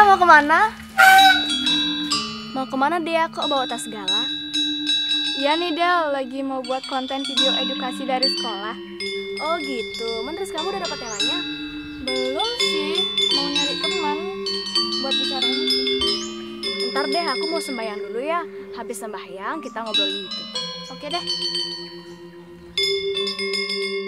mau kemana? Mau kemana dia? Kok bawa tas segala? Iya nih Del, lagi mau buat konten video edukasi dari sekolah. Oh gitu, terus kamu udah dapat temanya? Belum sih, mau nyari teman buat bicara ini. Ntar deh, aku mau sembahyang dulu ya. Habis sembahyang kita ngobrolin itu. Oke deh.